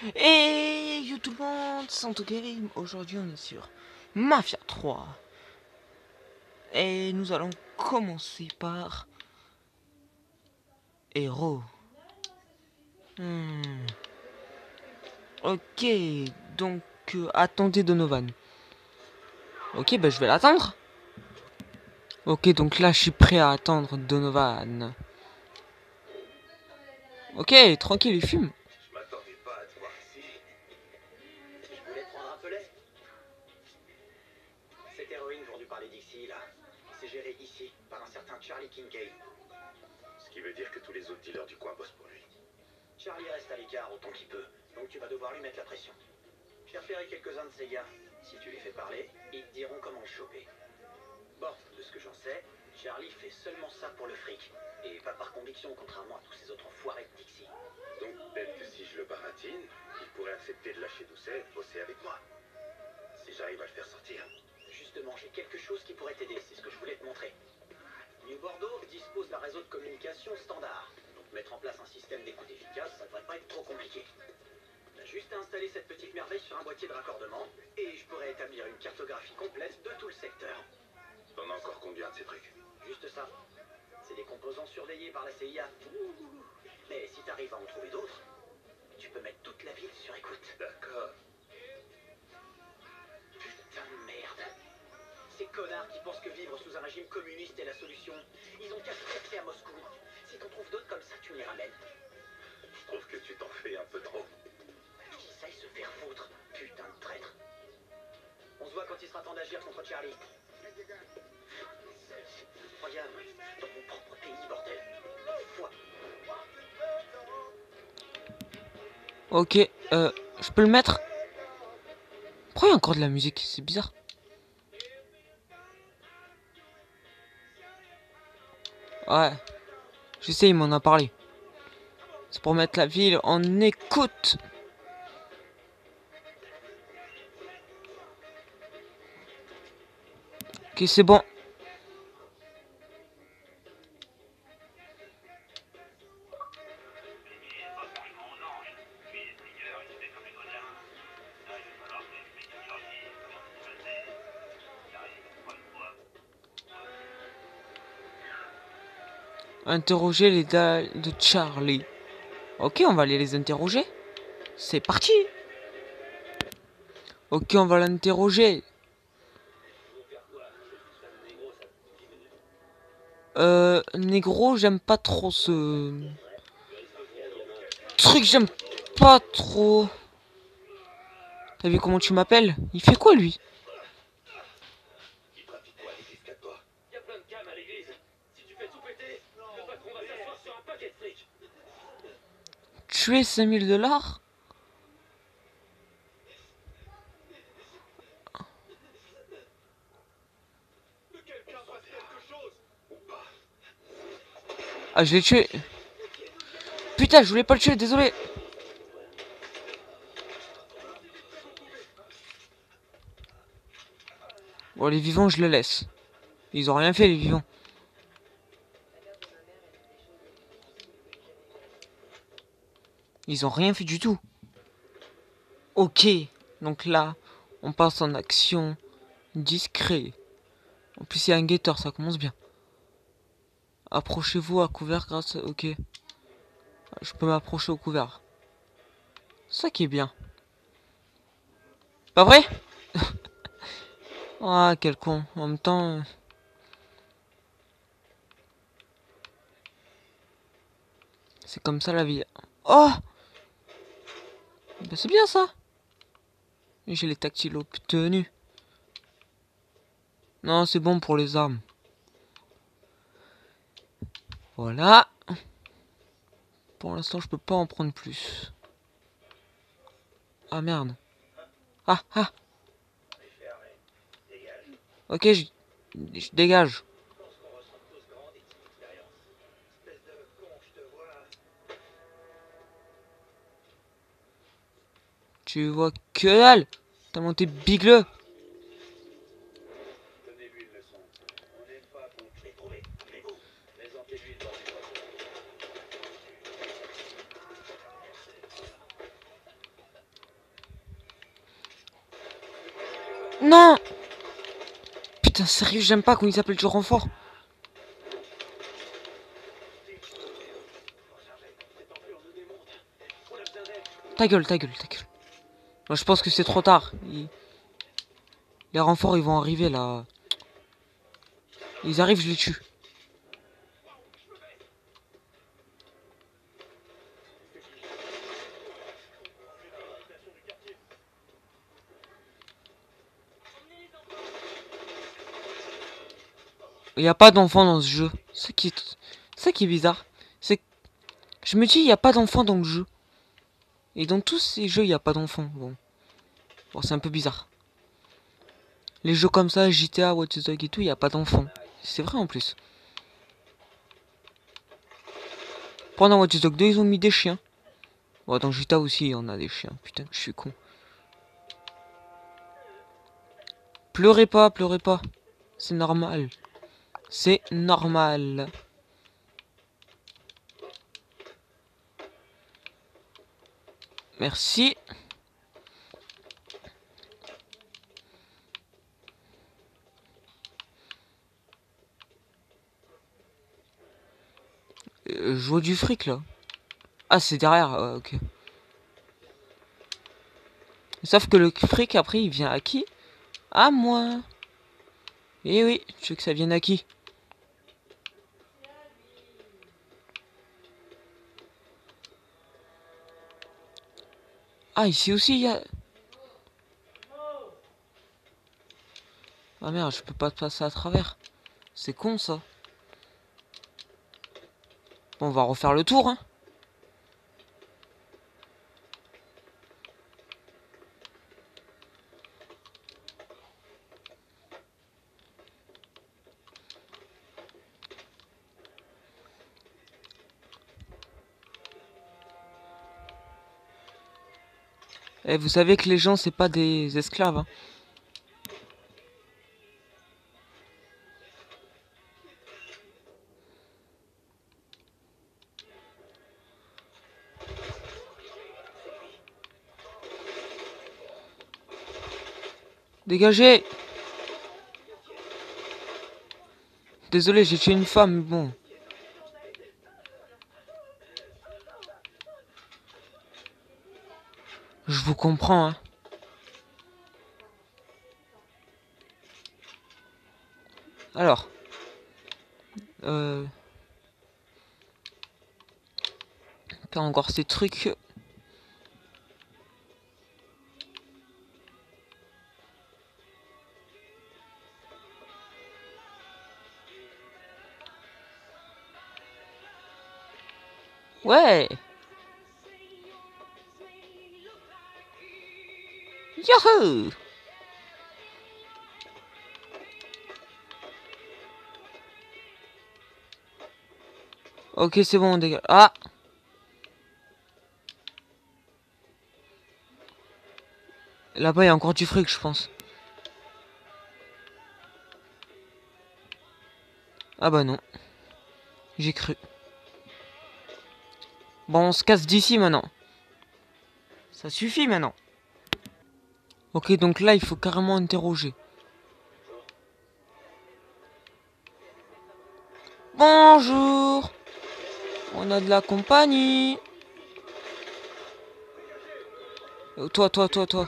Et yo tout le monde, Santo Kerim. Aujourd'hui on est sur Mafia 3. Et nous allons commencer par Héros. Ok, donc attendez Donovan. Ok, bah je vais l'attendre. Ok, donc là je suis prêt à attendre Donovan. Ok, tranquille, il fume. Je m'attendais pas à te voir ici. Je voulais prendre un peu l'air. Cette héroïne dont tu parlais d'ici, là, c'est géré ici par un certain Charlie Kincaid. Ce qui veut dire que tous les autres dealers du coin bossent pour lui. Charlie reste à l'écart autant qu'il peut, donc tu vas devoir lui mettre la pression. J'ai repéré quelques-uns de ces gars. Si tu les fais parler, ils te diront comment le choper. Bon, de ce que j'en sais, Charlie fait seulement ça pour le fric. Et pas par conviction, contrairement à tous ces autres enfoirés de Dixie. Donc peut-être que si je le baratine, il pourrait accepter de lâcher Doucet et de bosser avec moi. Si j'arrive à le faire sortir. Justement, j'ai quelque chose qui pourrait t'aider, c'est ce que je voulais te montrer. New Bordeaux dispose d'un réseau de communication standard. Donc mettre en place un système d'écoute efficace, ça devrait pas être trop compliqué. T'as juste à installer cette petite merveille sur un boîtier de raccordement, et je pourrais établir une cartographie complète de tout le secteur. T'en as encore combien de ces trucs? Juste ça. C'est des composants surveillés par la CIA. Mais si t'arrives à en trouver d'autres, tu peux mettre toute la ville sur écoute. D'accord. Putain de merde. Ces connards qui pensent que vivre sous un régime communiste est la solution, ils ont qu'à se casser à Moscou. Si t'en trouves d'autres comme ça, tu me les ramènes. Je trouve que tu t'en fais un peu trop. Qui sait se faire foutre, putain de traître. On se voit quand il sera temps d'agir contre Charlie. Regarde, dans mon propre pays, bordel. Foi. Ok, je peux le mettre. Pourquoi il y a encore de la musique? C'est bizarre. Ouais, je sais, il m'en a parlé. C'est pour mettre la ville en écoute. Ok, c'est bon. Interroger les dalles de Charlie. Ok, on va aller les interroger. C'est parti. Ok, on va l'interroger. Négro, j'aime pas trop ce truc, j'aime pas trop. T'as vu comment tu m'appelles? Il fait quoi lui? Il trafique quoi à l'église, calme-toi. Y a plein de cam à l'église. Si tu fais tout péter, le patron va s'asseoir sur un paquet de fric. Tuer 5000 $? Que quelqu'un fasse quelque chose. Ou pas. Ah, je l'ai tué. Putain, je voulais pas le tuer, désolé. Bon, les vivants, je les laisse. Ils ont rien fait, les vivants. Ils ont rien fait du tout. Ok. Donc là, on passe en action discret. En plus, il y a un guetteur, ça commence bien. Approchez-vous à couvert grâce... Ok. Je peux m'approcher au couvert. Ça qui est bien. Pas vrai? Ah, quel con. En même temps... c'est comme ça la vie. Oh! Ben, c'est bien ça. J'ai les tactiles obtenus. Non, c'est bon pour les armes. Voilà. Pour l'instant, je peux pas en prendre plus. Ah merde. Ah, ah. Ok, je dégage. Tu vois que dalle. T'as monté bigleux. Donnez-lui une leçon. On n'aime pas qu'on les trouve. Mais vous, présentez-lui le bord du patron. Non! Putain, sérieux, j'aime pas quand ils appellent du renfort. Ta gueule, ta gueule, ta gueule. Moi, je pense que c'est trop tard. Les renforts, ils vont arriver là. Ils arrivent, je les tue. Il n'y a pas d'enfants dans ce jeu. Ça qui est bizarre. C'est que je me dis, il n'y a pas d'enfants dans le jeu. Et dans tous ces jeux, il n'y a pas d'enfants. Bon, c'est un peu bizarre. Les jeux comme ça, GTA, Watch Dogs et tout, il n'y a pas d'enfants. C'est vrai en plus. Pendant Watch Dogs 2, ils ont mis des chiens. Bon, dans GTA aussi, on a des chiens. Putain, je suis con. Pleurez pas, pleurez pas. C'est normal. C'est normal. Merci. Je vois du fric là. Ah, c'est derrière, ok. Sauf que le fric après il vient à qui? À moi. Eh oui, tu veux que ça vienne à qui? Ah, ici aussi il y a... Ah merde, je peux pas passer à travers. C'est con ça. Bon, on va refaire le tour, hein. Eh, vous savez que les gens, c'est pas des esclaves, hein. Dégagez! Désolé, j'ai tué une femme, mais bon. Je vous comprends, hein. Alors. T'as encore ces trucs. Ouais! Yahoo! Ok, c'est bon, dégage. Ah! Là-bas, il y a encore du fric, je pense. Ah bah non. J'ai cru. Bon, on se casse d'ici maintenant. Ça suffit maintenant. Ok, donc là, il faut carrément interroger. Bonjour! On a de la compagnie. Toi, toi, toi, toi.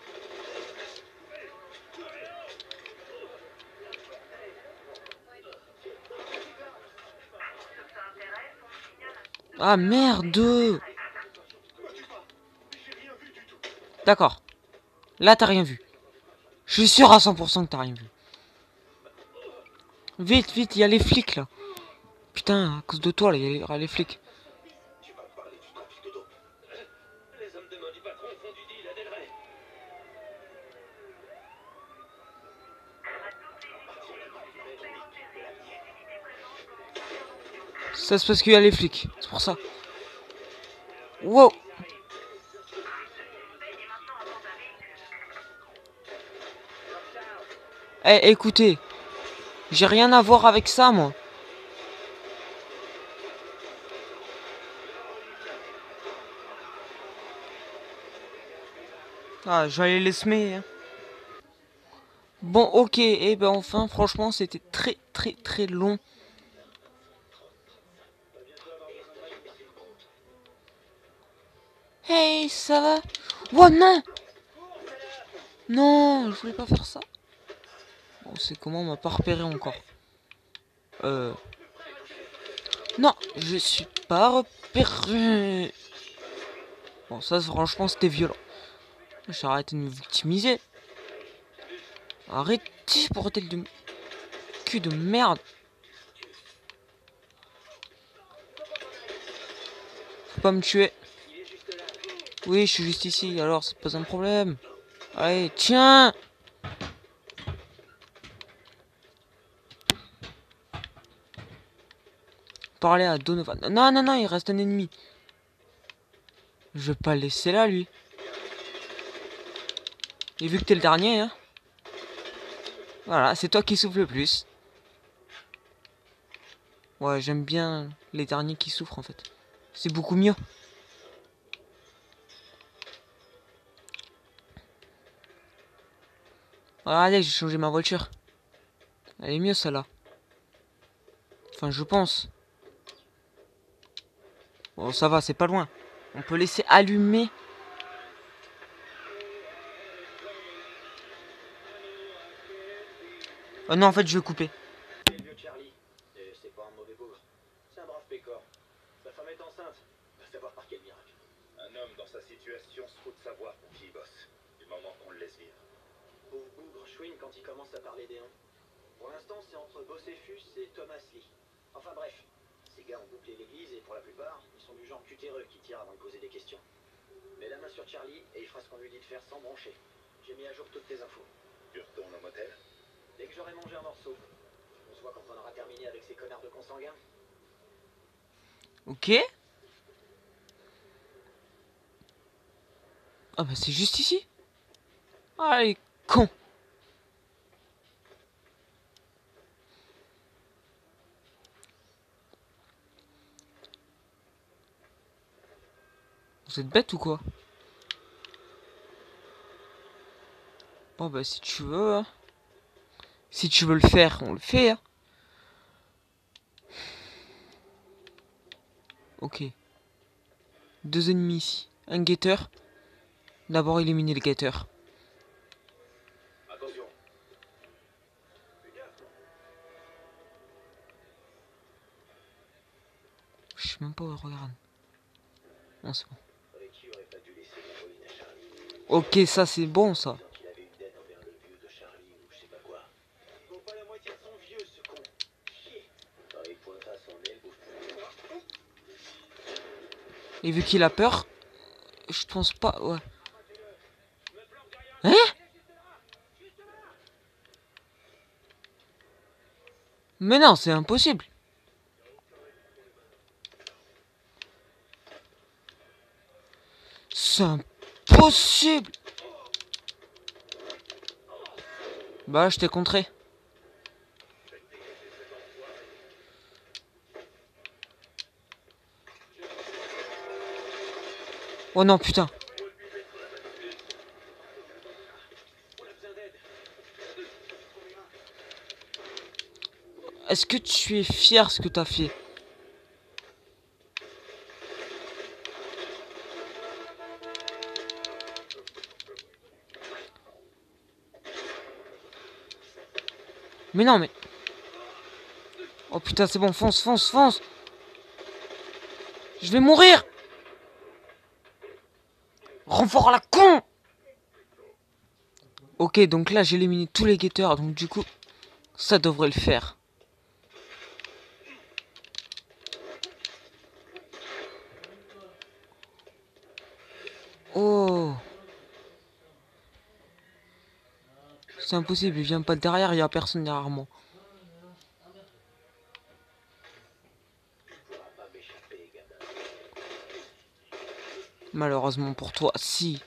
Ah merde! D'accord. Là, t'as rien vu. Je suis sûr à 100% que t'as rien vu. Vite, vite, il y a les flics là. Putain, à cause de toi, là, il y aura les flics. Les hommes de main du patron font du deal à Del Rey. Ça c'est parce qu'il y a les flics. C'est pour ça. Wow! Eh, écoutez. J'ai rien à voir avec ça, moi. Ah, je vais aller les semer, hein. Bon, ok, et ben enfin, franchement, c'était très très très long. Hey, ça va? Oh non! Non, je voulais pas faire ça. Bon, c'est comment, on m'a pas repéré encore. Non, je suis pas repéré. Bon, ça, franchement, c'était violent. J'ai arrêté de me victimiser. Arrêtez, bordel de cul de merde. Faut pas me tuer. Oui, je suis juste ici, alors c'est pas un problème. Allez, tiens! Parler à Donovan. Non, non, non, il reste un ennemi. Je vais pas le laisser là, lui. Et vu que t'es le dernier, hein. Voilà, c'est toi qui souffle le plus. Ouais, j'aime bien les derniers qui souffrent, en fait. C'est beaucoup mieux. Regardez, j'ai changé ma voiture. Elle est mieux, celle-là. Enfin, je pense. Bon, ça va, c'est pas loin. On peut laisser allumer. Oh non, en fait, je vais couper. C'est le vieux Charlie, et c'est pas un mauvais bougre. C'est un brave pécor. Sa femme est enceinte. Va savoir par quel miracle. Un homme dans sa situation se fout de savoir pour qui il bosse. Du moment qu'on le laisse vivre. Pauvre bougre, chouine quand il commence à parler des noms. Pour l'instant, c'est entre Bossefus et Thomas Lee. Enfin bref, ces gars ont bouclé l'église et pour la plupart, ils sont du genre cutéreux qui tire avant de poser des questions. Mets la main sur Charlie et il fera ce qu'on lui dit de faire sans broncher. J'ai mis à jour toutes tes infos. Tu retournes au motel? Dès que j'aurai mangé un morceau. On se voit quand on aura terminé avec ces connards de consanguins. Ok. Ah bah c'est juste ici. Ah, les cons. Vous êtes bêtes ou quoi? Bon bah si tu veux, hein. Si tu veux le faire, on le fait, hein. Ok. Deux ennemis ici. Un guetteur. D'abord éliminer le guetteur. Attention. Je sais même pas où elle regarde. Non, c'est bon. Ricky aurait pas dû laisser l'héroïne à Charlie. Ok, ça c'est bon ça. Tant qu'il avait une dette envers le vieux de Charlie ou je sais pas quoi. Vaut pas la moitié de son vieux, ce con. Chier. Quand il pointera son nez, bouffe. Et vu qu'il a peur, je pense pas. Ouais. Hein? Mais non, c'est impossible. C'est impossible. Bah, je t'ai contré. Oh non, putain. Est-ce que tu es fier ce que t'as fait? Mais non, mais... Oh putain, c'est bon, fonce, fonce, fonce. Je vais mourir. Renfort à la con. Ok, donc là, j'ai éliminé tous les guetteurs, donc du coup, ça devrait le faire. Oh. C'est impossible, il vient pas de derrière, il y a personne derrière moi. Malheureusement pour toi, si.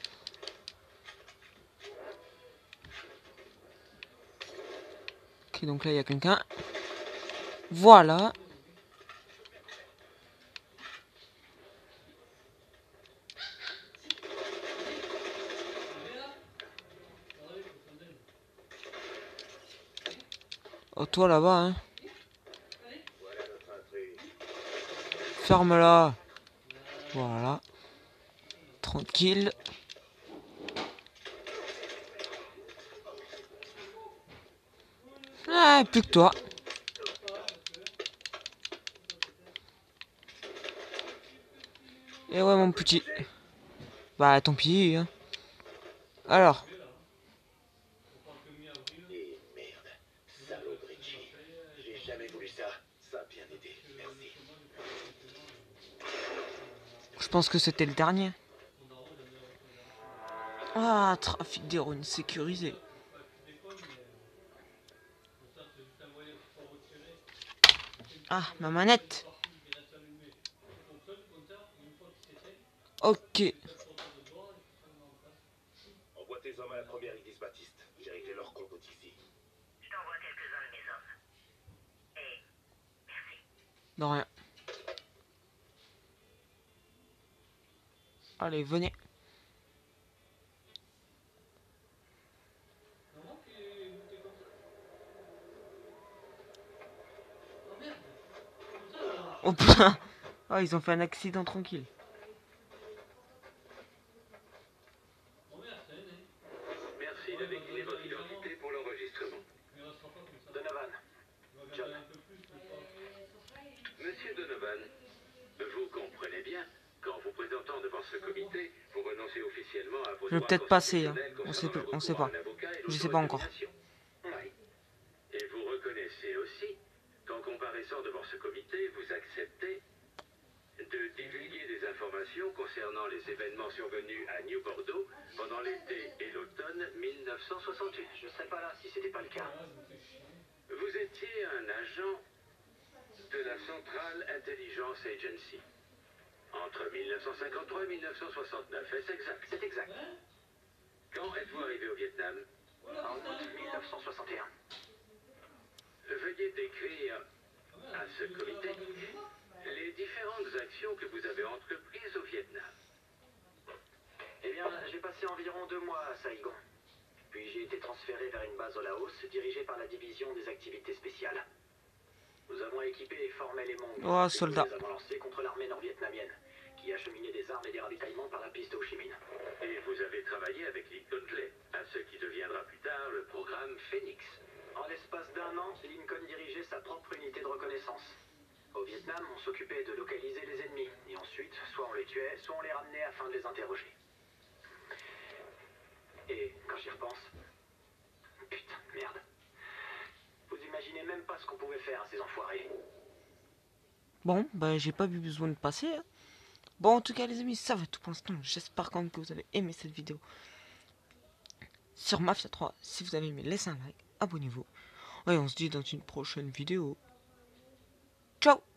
Ok, donc là, il y a quelqu'un. Voilà. Oh, toi là-bas, hein. Voilà notre intrus. Ferme-la. Voilà. Tranquille. Ah, plus que toi. Et ouais, mon petit. Bah, tant pis, hein. Alors. Et merde. Salaud de Richie. J'ai jamais voulu ça. Ça a bien aidé. Merci. Je pense que c'était le dernier. Ah, trafic d'héroïne sécurisé. Ah, ma manette. Ok. Envoie tes hommes à la première Église Baptiste. J'ai réglé leur compte ici. Je t'envoie quelques-uns de mes hommes. Et merci. De rien. Allez, venez. Oh putain. Ah, ils ont fait un accident tranquille. Merci de décliner votre identité pour l'enregistrement. Donovan. John. Monsieur Donovan, vous comprenez bien, qu'en vous présentant devant ce comité, vous renoncez officiellement à vos Je vais droits peut-être passer, hein. constitutionnels On sait, concernant on le sait recours à pas. un avocat et Je sais pas encore. l'autodétermination. Oui. Et vous reconnaissez aussi qu'en comparaissant devant ce comité, vous acceptez de divulguer des informations concernant les événements survenus à New Bordeaux pendant l'été et l'automne 1968. Je ne serais pas là si c'était pas le cas. Vous étiez un agent de la Central Intelligence Agency entre 1953 et 1969. Est-ce exact? C'est exact. Quand êtes-vous arrivé au Vietnam? En août 1961. Veuillez décrire à ce comité les différentes actions que vous avez entreprises au Vietnam. Eh bien, j'ai passé environ 2 mois à Saigon. Puis j'ai été transféré vers une base au Laos, dirigée par la division des activités spéciales. Nous avons équipé et formé les Hmong. Oh, Et soldat. nous les avons lancés contre l'armée nord-vietnamienne, qui acheminait des armes et des ravitaillements par la piste Ho Chi Minh. Et vous avez travaillé avec Lincoln Clay, à ce qui deviendra plus tard le programme Phoenix. En l'espace d'1 an, Lincoln dirigeait sa propre unité de reconnaissance. Au Vietnam, on s'occupait de localiser les ennemis, et ensuite, soit on les tuait, soit on les ramenait afin de les interroger. Et quand j'y repense, putain de merde. Vous imaginez même pas ce qu'on pouvait faire à ces enfoirés. Bon, bah j'ai pas eu besoin de passer, hein. Bon, en tout cas, les amis, ça va tout pour l'instant. J'espère quand même que vous avez aimé cette vidéo sur Mafia 3. Si vous avez aimé, laissez un like, abonnez-vous. Et on se dit dans une prochaine vidéo. Ciao!